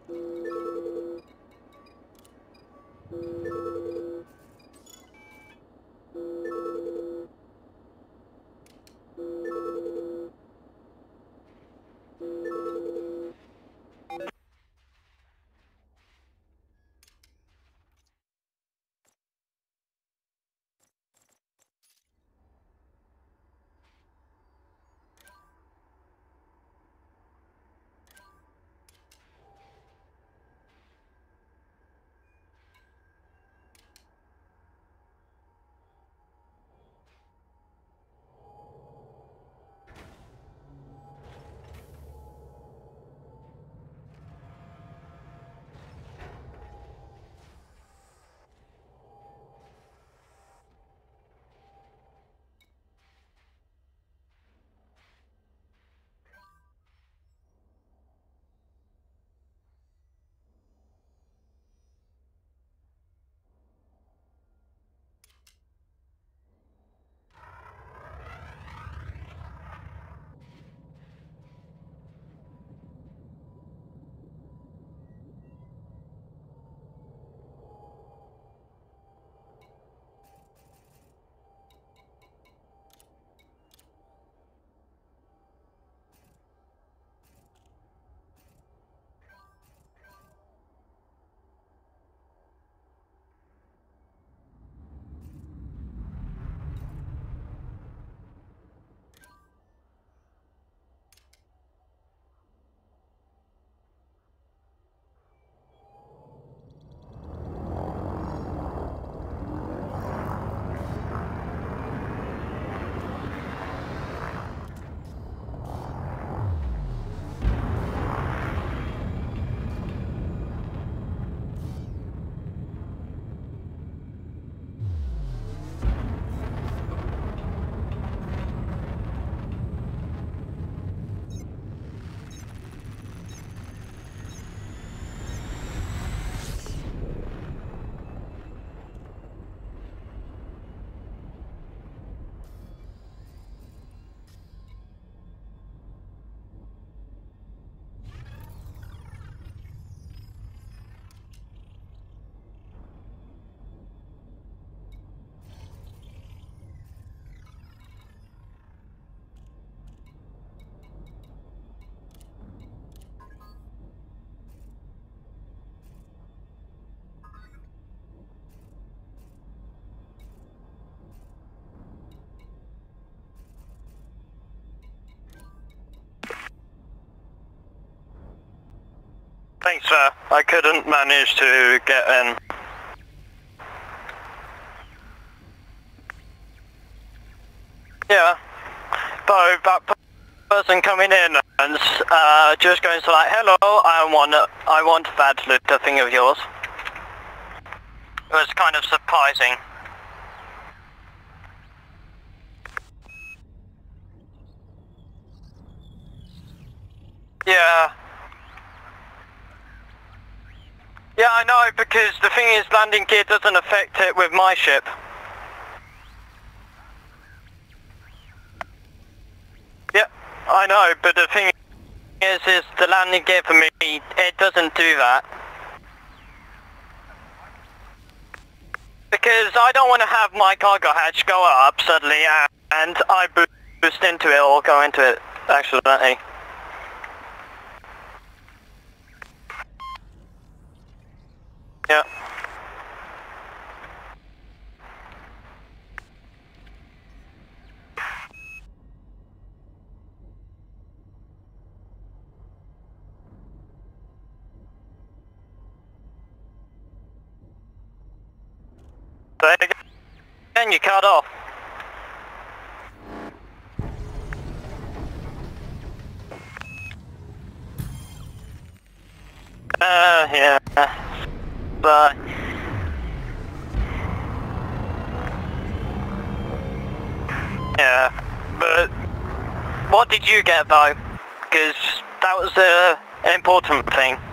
Thanks, sir. I couldn't manage to get in. Yeah. So that person coming in and just going to like, hello, I want that little thing of yours. It was kind of surprising. Yeah. Yeah, I know, because the thing is, landing gear doesn't affect it with my ship. Yep, I know, but the thing is the landing gear for me, it doesn't do that. Because I don't want to have my cargo hatch go up suddenly and I boost into it or go into it accidentally. Yeah. So again, you cut off. Yeah. But yeah. But what did you get though? Because that was the important thing.